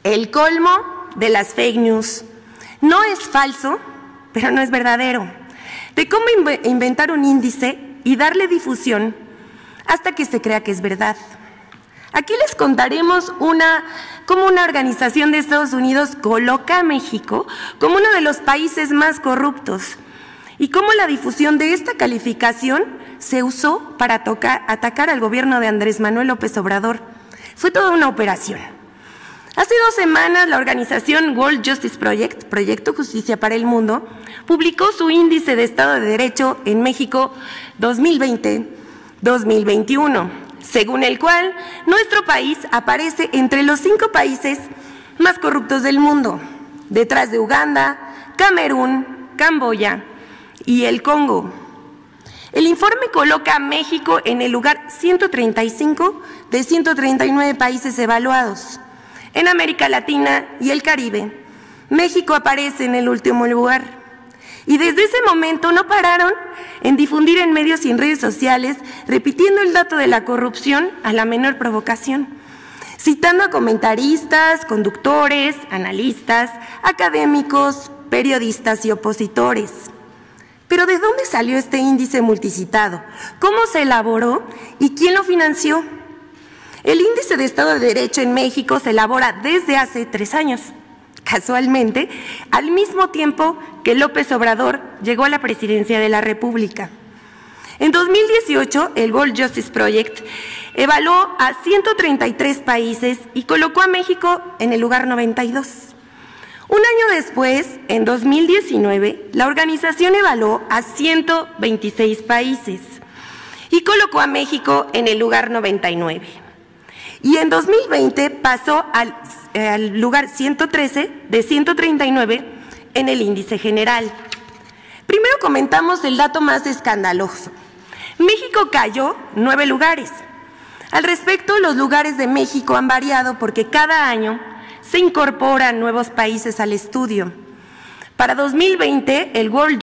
El colmo de las fake news. No es falso, pero no es verdadero. De cómo inventar un índice y darle difusión hasta que se crea que es verdad. Aquí les contaremos cómo una organización de Estados Unidos coloca a México como uno de los países más corruptos y cómo la difusión de esta calificación se usó para atacar al gobierno de Andrés Manuel López Obrador. Fue toda una operación. Hace 2 semanas, la organización World Justice Project, Proyecto Justicia para el Mundo, publicó su índice de Estado de Derecho en México 2020-2021, según el cual nuestro país aparece entre los 5 países más corruptos del mundo, detrás de Uganda, Camerún, Camboya y el Congo. El informe coloca a México en el lugar 135 de 139 países evaluados. En América Latina y el Caribe, México aparece en el último lugar. Y desde ese momento no pararon en difundir en medios y en redes sociales, repitiendo el dato de la corrupción a la menor provocación, citando a comentaristas, conductores, analistas, académicos, periodistas y opositores. Pero ¿de dónde salió este índice multicitado? ¿Cómo se elaboró y quién lo financió? El índice de Estado de Derecho en México se elabora desde hace 3 años, casualmente, al mismo tiempo que López Obrador llegó a la presidencia de la República. En 2018, el World Justice Project evaluó a 133 países y colocó a México en el lugar 92. Un año después, en 2019, la organización evaluó a 126 países y colocó a México en el lugar 99. Y en 2020 pasó al lugar 113 de 139 en el índice general. Primero comentamos el dato más escandaloso. México cayó 9 lugares. Al respecto, los lugares de México han variado porque cada año se incorporan nuevos países al estudio. Para 2020, el World